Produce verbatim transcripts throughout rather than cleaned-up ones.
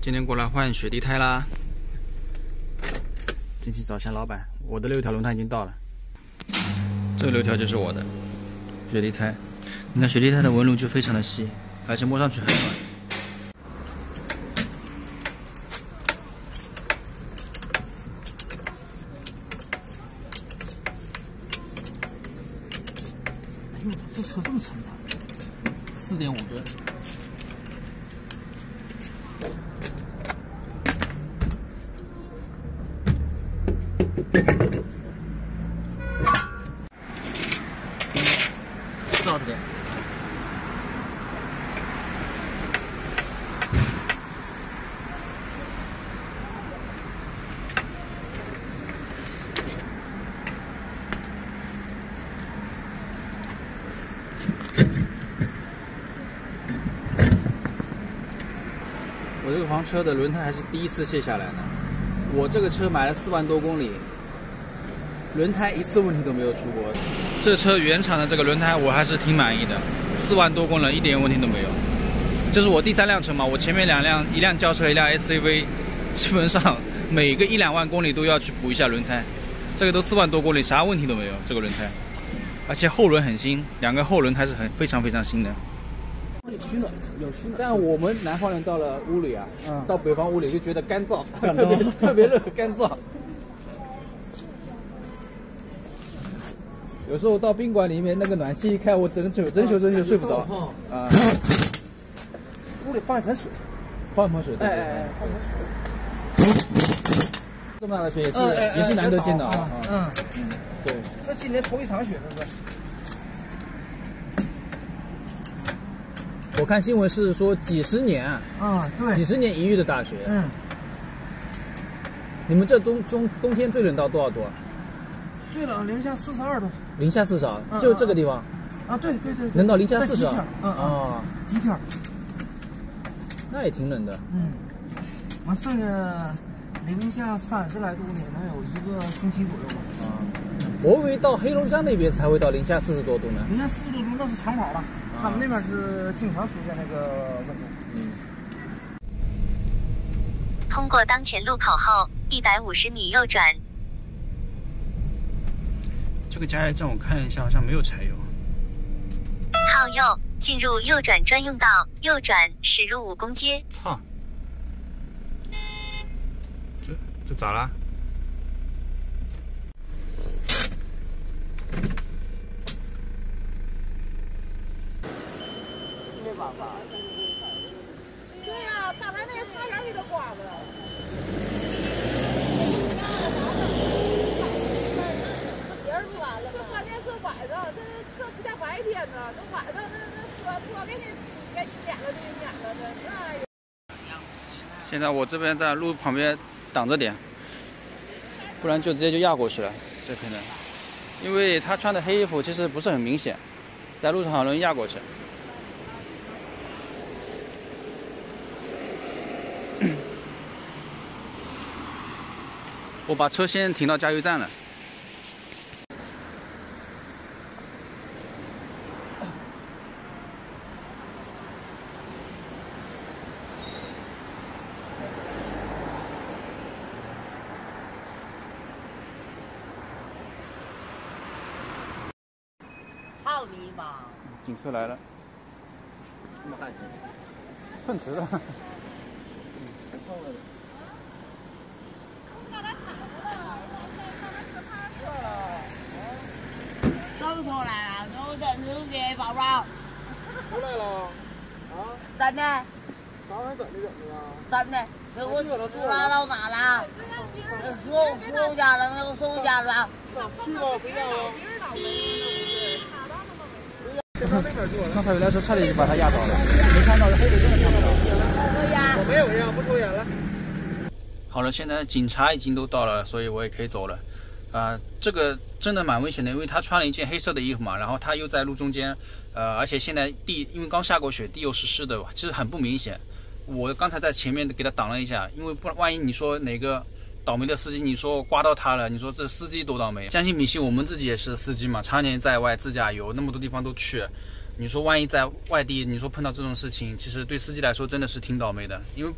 今天过来换雪地胎啦。进去找一下老板，我的六条轮胎已经到了。这六条就是我的雪地胎，你看雪地胎的纹路就非常的细，而且摸上去很软。 这车这么沉的，四点五吨。多少点？ 我这个房车的轮胎还是第一次卸下来的。我这个车买了四万多公里，轮胎一次问题都没有出过。这车原厂的这个轮胎我还是挺满意的，四万多公里一点问题都没有。这是我第三辆车嘛，我前面两辆，一辆轿车，一辆 S U V， 基本上每个一两万公里都要去补一下轮胎。这个都四万多公里，啥问题都没有。这个轮胎，而且后轮很新，两个后轮还是很非常非常新的。 有取暖，有取暖。 但我们南方人到了屋里啊，嗯，到北方屋里就觉得干燥， 干燥特别特别热，干燥。有时候到宾馆里面，那个暖气一开，我整宿整宿整宿睡不着啊。 屋里放一盆水， 放一盆水， 哎哎哎，放盆水。 这么大的雪也是也是难得见到啊。 嗯嗯，对。 这今年头一场雪，是不是？ 我看新闻是说几十年啊， 啊，对， 几十年一遇的大雪。 嗯， 你们这冬冬冬天最冷到多少度啊？ 最冷零下四十二度。 零下四十二，就这个地方。 啊，对对对， 能到零下四十二。 嗯啊， 极天。 那也挺冷的。 嗯，完剩下零下三十来度呢，能有一个星期左右吧。 啊，我以为到黑龙江那边才会到零下四十多度呢。 零下四十多度那是长跑了。 他们那边是经常出现那个问题。 嗯。 通过当前路口后，一百五十米右转。 这个加油站我看了一下，好像没有柴油。 靠右，进入右转专用道，右转驶入武功街。 操！这这咋了？ 对呀、啊，刚才那个差点给他刮了。那别人不完了吗？这关键是晚上，这这不像白天呢。这晚上那那车车给你给你免了就给你免了的，那。 现在我这边在路旁边挡着点，不然就直接就压过去了。这可能，因为他穿的黑衣服其实不是很明显，在路上很容易压过去。 我把车先停到加油站了。 操你妈！ 警车来了， 这么大劲， 碰瓷了。 走出来了，走正出去，宝宝。 出来了，啊？ 真的？ 当然怎的怎的呀？ 真的，给我拉到哪了？送送家了，给我送家了。 去吧，回家了。 刚才有来车差点就把他压倒了，没看到，黑的真的看不到。 我没有烟，不抽烟了。 好了，现在警察已经都到了，所以我也可以走了。啊、呃，这个真的蛮危险的，因为他穿了一件黑色的衣服嘛，然后他又在路中间，呃，而且现在地因为刚下过雪，地又是湿的，其实很不明显。我刚才在前面给他挡了一下，因为不然万一你说哪个倒霉的司机，你说刮到他了，你说这司机多倒霉。相信米西，我们自己也是司机嘛，常年在外自驾游，那么多地方都去。你说万一在外地，你说碰到这种事情，其实对司机来说真的是挺倒霉的，因为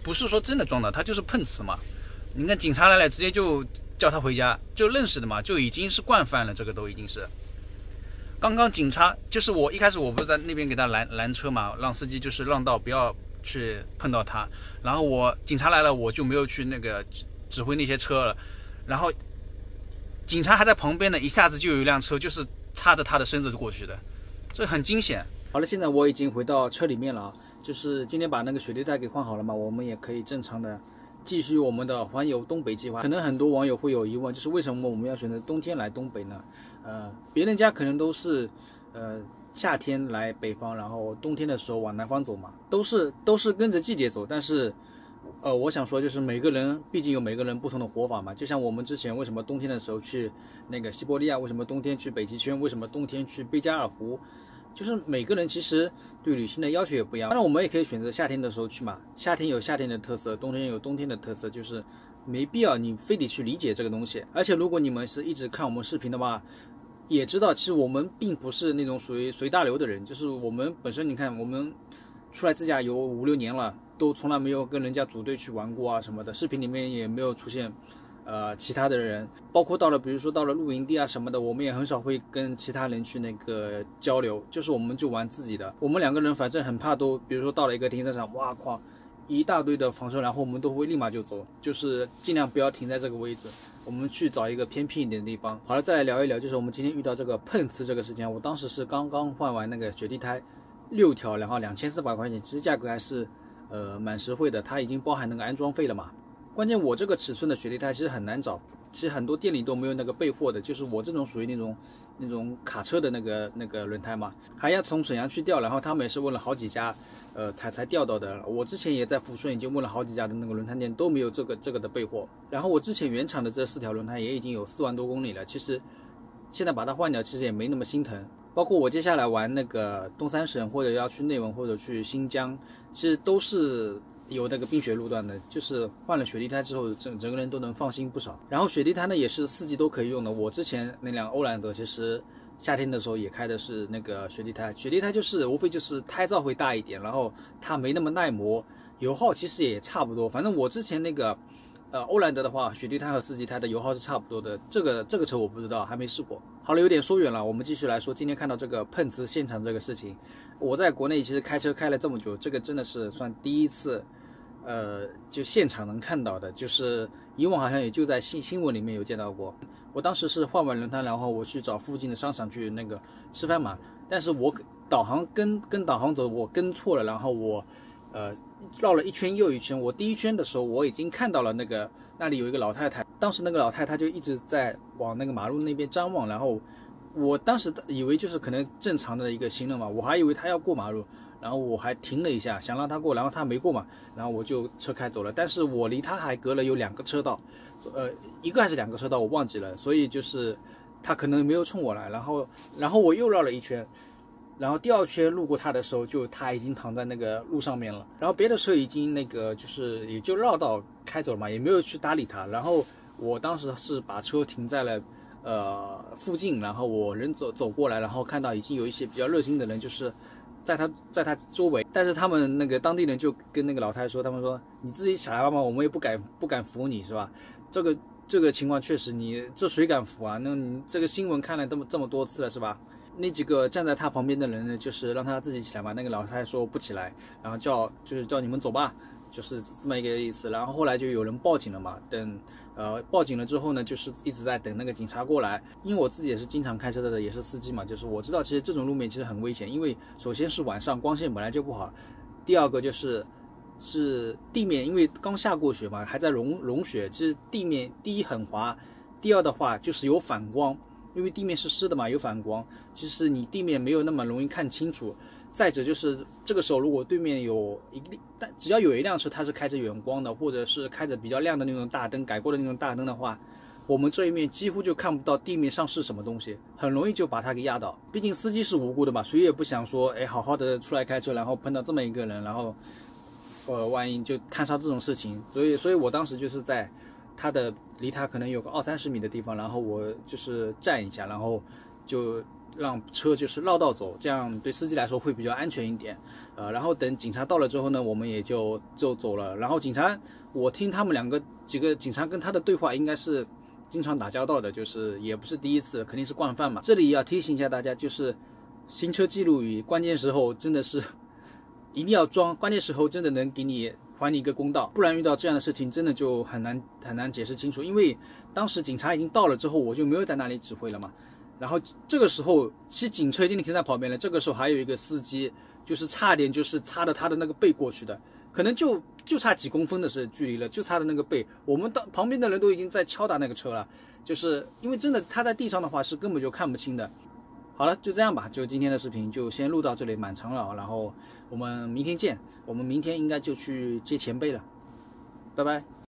不是说真的撞到，他就是碰瓷嘛。你看警察来了，直接就叫他回家，就认识的嘛，就已经是惯犯了，这个都已经是。刚刚警察就是我一开始我不是在那边给他拦拦车嘛，让司机就是让道不要去碰到他，然后我警察来了，我就没有去那个指指挥那些车了，然后警察还在旁边呢，一下子就有一辆车就是擦着他的身子过去的，这很惊险。好了，现在我已经回到车里面了，就是今天把那个雪地胎给换好了嘛，我们也可以正常的继续我们的环游东北计划。可能很多网友会有疑问，就是为什么我们要选择冬天来东北呢？呃，别人家可能都是呃夏天来北方，然后冬天的时候往南方走嘛，都是都是跟着季节走。但是，呃，我想说就是每个人毕竟有每个人不同的活法嘛。就像我们之前为什么冬天的时候去那个西伯利亚，为什么冬天去北极圈，为什么冬天去贝加尔湖，就是每个人其实对旅行的要求也不一样。当然，我们也可以选择夏天的时候去嘛，夏天有夏天的特色，冬天有冬天的特色，就是没必要你非得去理解这个东西。而且如果你们是一直看我们视频的话，也知道其实我们并不是那种属于随大流的人，就是我们本身你看我们出来自驾游五六年了，都从来没有跟人家组队去玩过啊什么的，视频里面也没有出现呃其他的人，包括到了比如说到了露营地啊什么的，我们也很少会跟其他人去那个交流，就是我们就玩自己的。我们两个人反正很怕都比如说到了一个停车场，哇靠，一大堆的房车，然后我们都会立马就走，就是尽量不要停在这个位置，我们去找一个偏僻一点的地方。好了，再来聊一聊，就是我们今天遇到这个碰瓷这个事情。我当时是刚刚换完那个雪地胎六条，然后两千四百块钱，其实价格还是呃蛮实惠的，它已经包含那个安装费了嘛。关键我这个尺寸的雪地胎其实很难找，其实很多店里都没有那个备货的，就是我这种属于那种那种卡车的那个那个轮胎嘛，还要从沈阳去调，然后他们也是问了好几家，呃，才才调到的。我之前也在抚顺已经问了好几家的那个轮胎店，都没有这个这个的备货。然后我之前原厂的这四条轮胎也已经有四万多公里了，其实现在把它换掉，其实也没那么心疼。包括我接下来玩那个东三省，或者要去内蒙或者去新疆，其实都是有那个冰雪路段的，就是换了雪地胎之后，整整个人都能放心不少。然后雪地胎呢也是四季都可以用的。我之前那辆欧蓝德其实夏天的时候也开的是那个雪地胎，雪地胎就是无非就是胎噪会大一点，然后它没那么耐磨，油耗其实也差不多。反正我之前那个呃欧蓝德的话，雪地胎和四季胎的油耗是差不多的。这个这个车我不知道，还没试过。好了，有点说远了，我们继续来说今天看到这个碰瓷现场这个事情。我在国内其实开车开了这么久，这个真的是算第一次。呃，就现场能看到的，就是以往好像也就在新新闻里面有见到过。我当时是换完轮胎，然后我去找附近的商场去那个吃饭嘛，但是我导航跟跟导航走，我跟错了，然后我呃绕了一圈又一圈。我第一圈的时候，我已经看到了那个那里有一个老太太，当时那个老太太就一直在往那个马路那边张望，然后我当时以为就是可能正常的一个行人嘛，我还以为她要过马路。然后我还停了一下，想让他过，然后他没过嘛，然后我就车开走了。但是我离他还隔了有两个车道，呃，一个还是两个车道我忘记了，所以就是他可能没有冲我来，然后然后我又绕了一圈，然后第二圈路过他的时候，就他已经躺在那个路上面了，然后别的车已经那个就是也就绕道开走了嘛，也没有去搭理他。然后我当时是把车停在了呃附近，然后我人走走过来，然后看到已经有一些比较热心的人，就是在他在他周围，但是他们那个当地人就跟那个老太太说，他们说你自己傻嘛，我们也不敢不敢扶你是吧？这个这个情况确实，你这谁敢扶啊？那你这个新闻看了这么这么多次了是吧？那几个站在他旁边的人呢，就是让他自己起来嘛。那个老太太说不起来，然后叫就是叫你们走吧，就是这么一个意思。然后后来就有人报警了嘛，等呃报警了之后呢，就是一直在等那个警察过来。因为我自己也是经常开车的，也是司机嘛，就是我知道其实这种路面其实很危险，因为首先是晚上光线本来就不好，第二个就是是地面，因为刚下过雪嘛，还在融融雪，其实地面第一很滑，第二的话就是有反光。因为地面是湿的嘛，有反光，其实你地面没有那么容易看清楚。再者就是这个时候，如果对面有一但只要有一辆车它是开着远光的，或者是开着比较亮的那种大灯，改过的那种大灯的话，我们这一面几乎就看不到地面上是什么东西，很容易就把它给压倒。毕竟司机是无辜的嘛，谁也不想说，哎，好好的出来开车，然后碰到这么一个人，然后，呃，万一就摊上这种事情。所以，所以我当时就是在他的离他可能有个二三十米的地方，然后我就是站一下，然后就让车就是绕道走，这样对司机来说会比较安全一点。呃，然后等警察到了之后呢，我们也就就走了。然后警察，我听他们两个几个警察跟他的对话，应该是经常打交道的，就是也不是第一次，肯定是惯犯嘛。这里要提醒一下大家，就是行车记录仪关键时候真的是一定要装，关键时候真的能给你还你一个公道，不然遇到这样的事情真的就很难很难解释清楚。因为当时警察已经到了之后，我就没有在那里指挥了嘛。然后这个时候，其实警车已经停在旁边了。这个时候还有一个司机，就是差点就是擦着他的那个背过去的，可能就就差几公分的是距离了，就差的那个背。我们到旁边的人都已经在敲打那个车了，就是因为真的他在地上的话是根本就看不清的。好了，就这样吧，就今天的视频就先录到这里，蛮长了。然后我们明天见，我们明天应该就去接前辈了，拜拜。